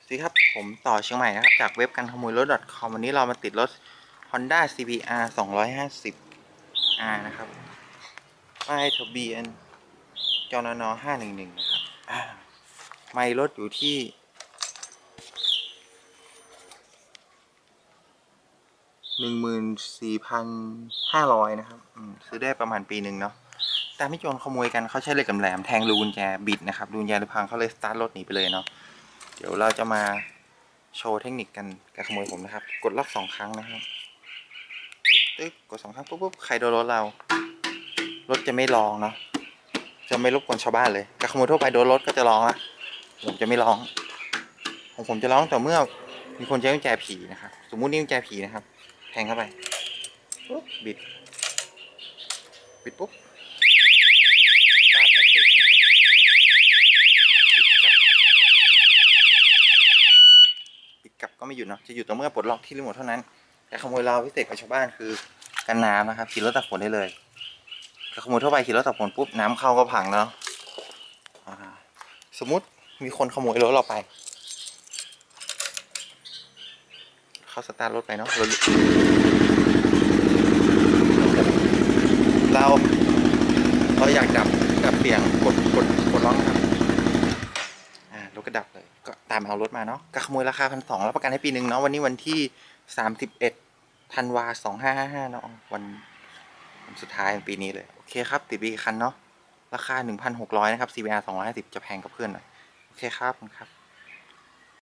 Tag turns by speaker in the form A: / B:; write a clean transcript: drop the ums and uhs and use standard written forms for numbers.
A: สวัสดีครับผมต่อเชียงใหม่นะครับจากเว็บการขโมยรถ .com วันนี้เรามาติดรถ Honda CBR 250R นะครับป้ายทะเบียนจนน511นะครับไมล์รถอยู่ที่14,500นะครับซื้อได้ประมาณปีหนึ่งเนาะแต่ไม่โจรขโมยกันเขาใช้เหล็กแหลมแทงรูกุญแจบิดนะครับรูกุญแจเลยพังเขาเลยสตาร์ทรถหนีไปเลยเนาะเดี๋ยวเราจะมาโชว์เทคนิคกันการขโมยผมนะครับกดล็อก2 ครั้งนะครับตึ๊กกด2 ครั้งปุ๊บใครโดนรถเรารถจะไม่ร้องเนาะจะไม่รบกวนชาวบ้านเลยการขโมยทั่วไปโดนรถก็จะร้องละผมจะไม่ร้องของผมจะร้องแต่เมื่อมีคนใช้กุญแจผีนะครับสมมุตินี่กุญแจผีนะครับแทงเข้าไปปุ๊บบิดปุ๊บสตาร์ทไม่ติดนะครับบิดกลับก็ไม่หยุดเนาะจะหยุดต่อเมื่อปลดล็อกที่รีโมทเท่านั้นแต่ขโมยเราพิเศษกับชาวบ้านคือกันน้ำนะครับขี่รถตักฝนได้เลยขโมยทั่วไปขี่รถตักฝนปุ๊บน้ำเข้าก็พังแล้วสมมุติมีคนขโมยรถเราไปเขาสตาร์ทรถไปเนาะเราอยากดับเสียงกดล็อกนะครับรถก็ดับเลยก็ตามเอารถมาเนาะก็ขโมยราคา1,200รับประกันให้ปีหนึ่งเนาะวันนี้วันที่31 ธันวา2555เนาะวันสุดท้ายของปีนี้เลยโอเคครับติดอีกคันเนาะราคา 1,600 นะครับ CBR 250จะแพงกับเพื่อนหน่อยโอเคครับ